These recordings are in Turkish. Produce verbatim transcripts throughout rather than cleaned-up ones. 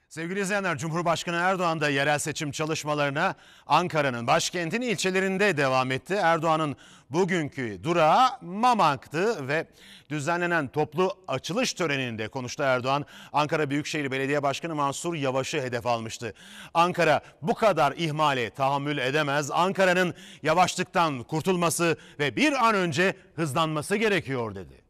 Sevgili izleyenler, Cumhurbaşkanı Erdoğan da yerel seçim çalışmalarına Ankara'nın başkentin ilçelerinde devam etti. Erdoğan'ın bugünkü durağı Mamak'tı ve düzenlenen toplu açılış töreninde konuştu Erdoğan. Ankara Büyükşehir Belediye Başkanı Mansur Yavaş'ı hedef almıştı. Ankara bu kadar ihmale tahammül edemez. Ankara'nın yavaşlıktan kurtulması ve bir an önce hızlanması gerekiyor dedi.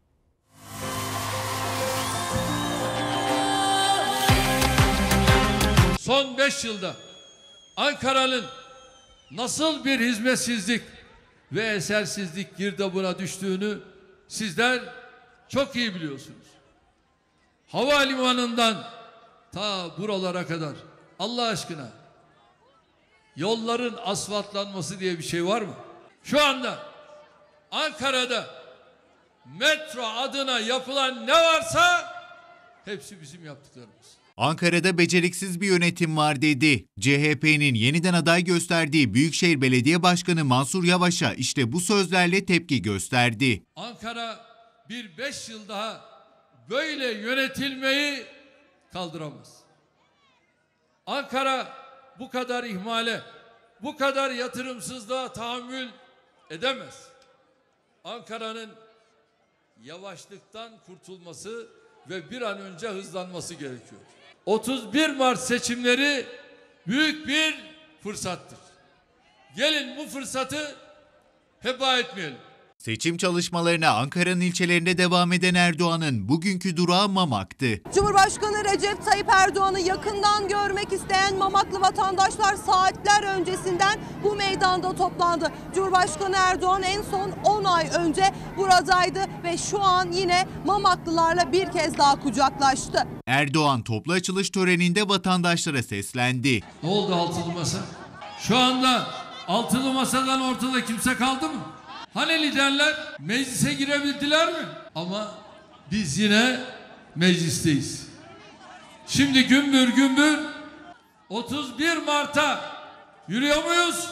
Son beş yılda Ankara'nın nasıl bir hizmetsizlik ve esersizlik girdabına düştüğünü sizler çok iyi biliyorsunuz. Havalimanından ta buralara kadar Allah aşkına yolların asfaltlanması diye bir şey var mı? Şu anda Ankara'da metro adına yapılan ne varsa hepsi bizim yaptıklarımız. Ankara'da beceriksiz bir yönetim var dedi. C H P'nin yeniden aday gösterdiği Büyükşehir Belediye Başkanı Mansur Yavaş'a işte bu sözlerle tepki gösterdi. Ankara bir beş yıl daha böyle yönetilmeyi kaldıramaz. Ankara bu kadar ihmale, bu kadar yatırımsızlığa tahammül edemez. Ankara'nın yavaşlıktan kurtulması ve bir an önce hızlanması gerekiyor. otuz bir Mart seçimleri büyük bir fırsattır. Gelin bu fırsatı heba etmeyelim. Seçim çalışmalarına Ankara'nın ilçelerinde devam eden Erdoğan'ın bugünkü durağı Mamak'tı. Cumhurbaşkanı Recep Tayyip Erdoğan'ı yakından görmek isteyen Mamaklı vatandaşlar saatler öncesinden bu meydanda toplandı. Cumhurbaşkanı Erdoğan en son on ay önce buradaydı ve şu an yine Mamaklılarla bir kez daha kucaklaştı. Erdoğan toplu açılış töreninde vatandaşlara seslendi. Ne oldu altılı masa? Şu anda altılı masadan ortada kimse kaldı mı? Hani liderler meclise girebildiler mi? Ama biz yine meclisteyiz. Şimdi gümbür gümbür otuz bir Mart'a yürüyor muyuz?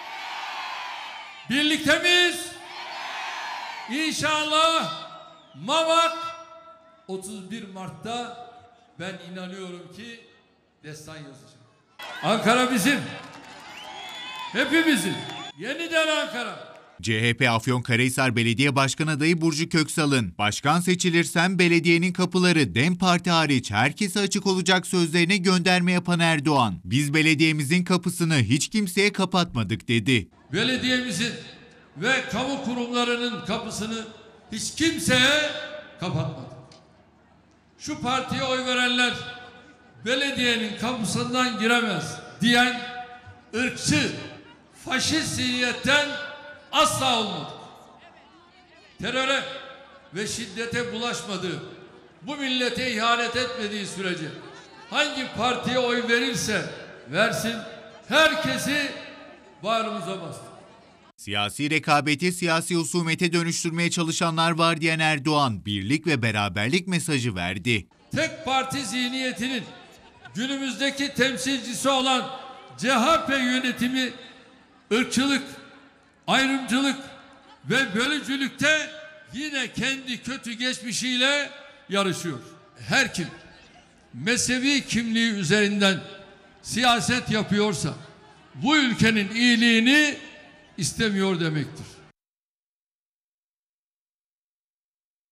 Birlikte miyiz? İnşallah Mamak otuz bir Mart'ta ben inanıyorum ki destan yazacak. Ankara bizim. Hepimizin. Yeniden Ankara. C H P Afyonkarahisar Belediye Başkan adayı Burcu Köksal'ın "Başkan seçilirsem belediyenin kapıları DEM Parti hariç herkese açık olacak" sözlerine gönderme yapan Erdoğan, "Biz belediyemizin kapısını hiç kimseye kapatmadık" dedi. Belediyemizin ve kamu kurumlarının kapısını hiç kimseye kapatmadık. Şu partiye oy verenler belediyenin kapısından giremez diyen ırkçı, faşist zihniyetten asla olmadı. Teröre ve şiddete bulaşmadığı, bu millete ihanet etmediği sürece hangi partiye oy verirse versin herkesi bağrımıza bastı. Siyasi rekabeti siyasi husumete dönüştürmeye çalışanlar var diyen Erdoğan, birlik ve beraberlik mesajı verdi. Tek parti zihniyetinin günümüzdeki temsilcisi olan C H P yönetimi ırkçılık, ayrımcılık ve bölücülükte yine kendi kötü geçmişiyle yarışıyor. Her kim mezhebi kimliği üzerinden siyaset yapıyorsa bu ülkenin iyiliğini istemiyor demektir.